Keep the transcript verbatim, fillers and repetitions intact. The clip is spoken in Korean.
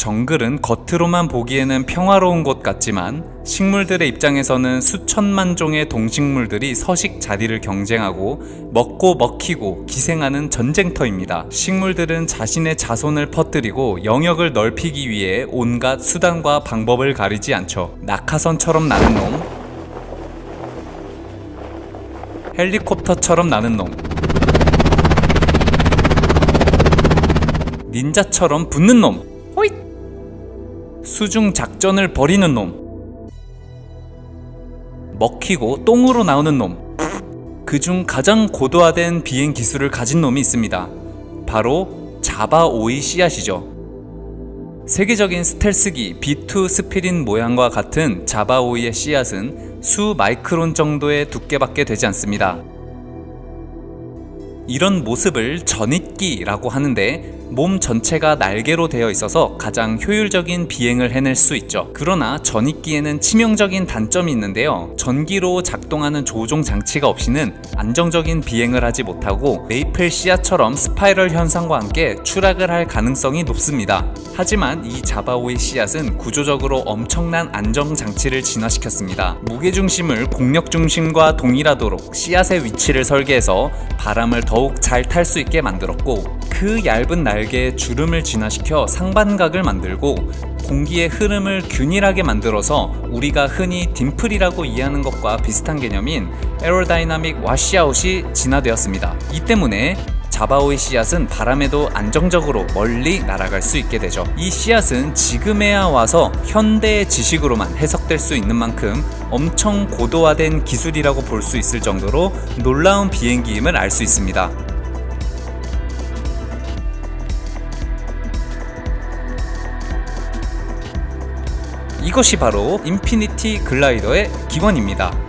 정글은 겉으로만 보기에는 평화로운 곳 같지만 식물들의 입장에서는 수천만 종의 동식물들이 서식 자리를 경쟁하고 먹고 먹히고 기생하는 전쟁터입니다. 식물들은 자신의 자손을 퍼뜨리고 영역을 넓히기 위해 온갖 수단과 방법을 가리지 않죠. 낙하선처럼 나는 놈, 헬리콥터처럼 나는 놈, 닌자처럼 붙는 놈, 호잇! 수중 작전을 벌이는 놈, 먹히고 똥으로 나오는 놈. 그중 가장 고도화된 비행 기술을 가진 놈이 있습니다. 바로 자바오이 씨앗이죠. 세계적인 스텔스기 비 투 스피릿 모양과 같은 자바오이의 씨앗은 수 마이크론 정도의 두께밖에 되지 않습니다. 이런 모습을 전익기라고 하는데 몸 전체가 날개로 되어 있어서 가장 효율적인 비행을 해낼 수 있죠. 그러나 전익기에는 치명적인 단점이 있는데요. 전기로 작동하는 조종 장치가 없이는 안정적인 비행을 하지 못하고 메이플 씨앗처럼 스파이럴 현상과 함께 추락을 할 가능성이 높습니다. 하지만 이 자바오이 씨앗은 구조적으로 엄청난 안정 장치를 진화시켰습니다. 무게중심을 공력중심과 동일하도록 씨앗의 위치를 설계해서 바람을 더욱 잘 탈 수 있게 만들었고, 그 얇은 날개에 주름을 진화시켜 상반각을 만들고 공기의 흐름을 균일하게 만들어서 우리가 흔히 딤플이라고 이해하는 것과 비슷한 개념인 에어로다이나믹 와시아웃이 진화되었습니다. 이 때문에 자바오이 씨앗은 바람에도 안정적으로 멀리 날아갈 수 있게 되죠. 이 씨앗은 지금에야 와서 현대의 지식으로만 해석될 수 있는 만큼 엄청 고도화된 기술이라고 볼 수 있을 정도로 놀라운 비행기임을 알 수 있습니다. 이것이 바로 인피니티 글라이더의 기원입니다.